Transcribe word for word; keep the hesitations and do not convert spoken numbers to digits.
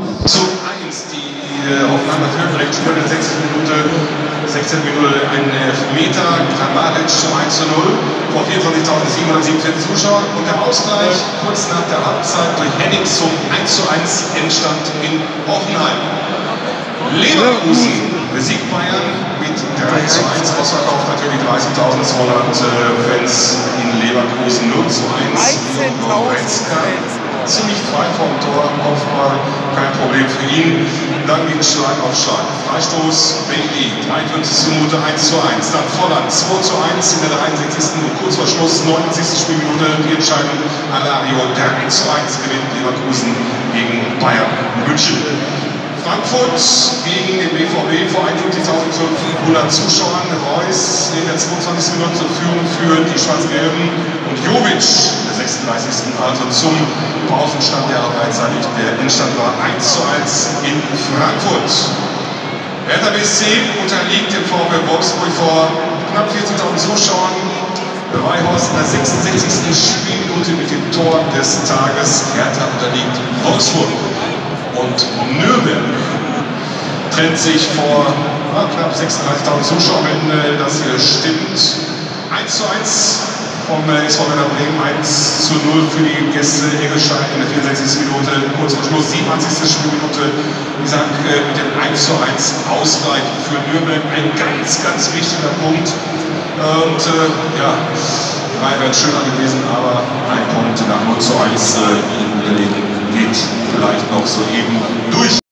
zu eins. Die äh, Aufnahme für direkt schon in der sechzehnten Minute, sechzehnten Minute ein Elfmeter, Kramaric zu eins zu null vor vierundzwanzigtausendsiebenhundertsiebenundvierzig Zuschauern und der Ausgleich kurz nach der Halbzeit durch Henning zum eins zu eins Endstand in Hoffenheim. Leverkusen besiegt Bayern mit drei zu eins, ausverkauft natürlich dreißigtausendzweihundert Fans in Leverkusen, null zu eins. Ziemlich frei vom Tor, Kopfball, kein Problem für ihn. Dann geht Schlag auf Schlag. Freistoß, Bailey, dreiundfünfzigste Minute eins zu eins. Dann Volland, zwei zu eins in der dreiundsechzigsten und kurz vor Schluss, neunundsiebzigste Spielminute, die Entscheidung. Alario, drei zu eins gewinnt Leverkusen gegen Bayern München. Frankfurt gegen den B V B vor einundfünfzigtausendfünfhundert Zuschauern. Reus in der zweiundzwanzigsten Minute zur Führung für die Schwarz-Gelben und Jovic in der sechsunddreißigsten also zum Pausenstand, der auch gleichzeitig der Endstand war, eins zu eins in Frankfurt. Hertha B S C unterliegt dem VfL Wolfsburg vor knapp vierzehntausend Zuschauern. Weihorst in der sechsundsechzigsten Spielminute mit dem Tor des Tages. Hertha unterliegt Wolfsburg. Und Nürnberg trennt sich vor ja, knapp sechsunddreißigtausend Zuschauern, wenn äh, das hier stimmt. eins zu eins vom äh, S V Werder Bremen, eins zu null für die Gäste Eggestein in der vierundsechzigsten Minute, kurz vor Schluss, siebenundachtzigste Spielminute. Wie gesagt, äh, mit dem eins zu eins Ausgleich für Nürnberg ein ganz, ganz wichtiger Punkt. Und äh, ja, drei wären schöner gewesen, aber ein Punkt nach null zu eins äh, geht vielleicht noch so eben durch.